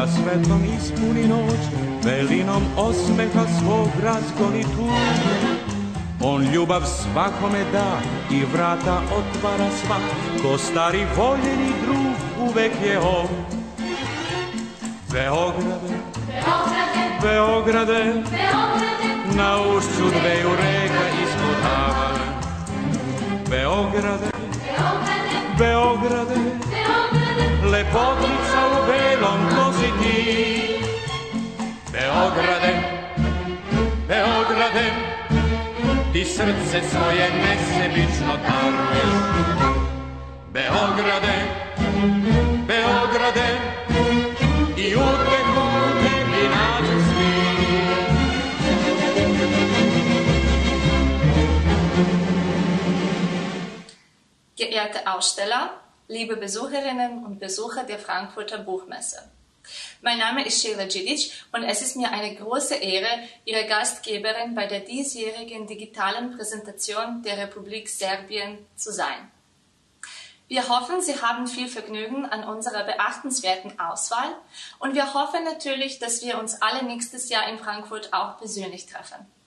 svetlom ispuni noć, velinom osmeha svog razgoni tužu. On ljubav svakome da i vrata otvara sva, ko stari voljeni drug uvek je on. Beograde, Beograde, Beograde, Beograde, na ušću dveju reka ispod Avale. Beograde, Beograde, Beograde, Beograde, lepotica u belom kosi ti. Beograde, Beograde, ti srce svoje nesebično daruješ. Beograde, Beograde, i utehu tebi nađu svi. Geehrte Aussteller, liebe Besucherinnen und Besucher der Frankfurter Buchmesse. Mein Name ist Sheila Đidić und es ist mir eine große Ehre, Ihre Gastgeberin bei der diesjährigen digitalen Präsentation der Republik Serbien zu sein. Wir hoffen, Sie haben viel Vergnügen an unserer beachtenswerten Auswahl und wir hoffen natürlich, dass wir uns alle nächstes Jahr in Frankfurt auch persönlich treffen.